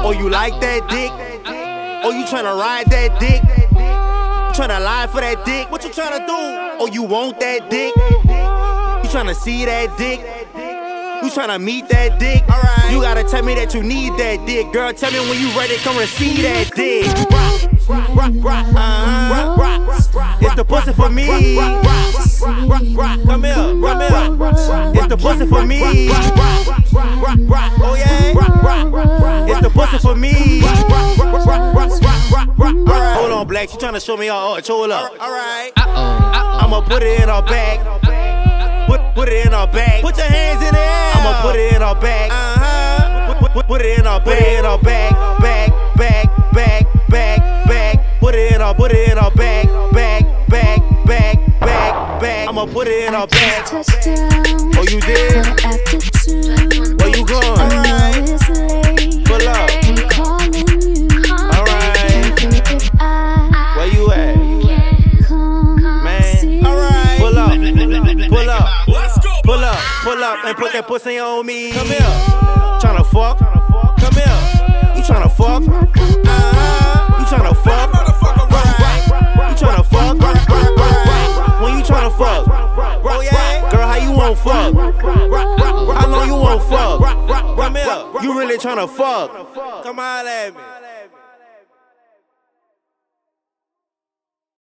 Or you like that dick? Or you tryna ride that dick? Tryna lie for that dick? What you tryna do? Or you want that dick? You tryna see that dick? You tryna meet that dick? Alright. You gotta tell me that you need that dick. Girl, tell me when you ready, come receive that dick. It's the pussy for me. Come here, come here. It's the pussy for me. Oh yeah. It's the pussy for me. Alright. Hold on, Black. She tryna show me all. Hold up. Alright. I'ma put it in her bag. Put it in her bag. Put your hands in the air. I'ma put it in her bag. Put it in her bag. Put it in her bag. Bag. Put it in her bag. Bag. I'ma put it in her bag. Oh, you did? Where you going? Alright. Pull up. Alright. Where you at? Man. Alright. Pull up. Pull up. Pull up. Pull up and put that pussy on me. Come here. Tryna fuck? Come here. You tryna fuck? You tryna fuck? You tryna fuck? When you tryna fuck? Oh yeah? Girl, how you won't fuck? I know you won't fuck. Come here. You really tryna fuck? Come on at me.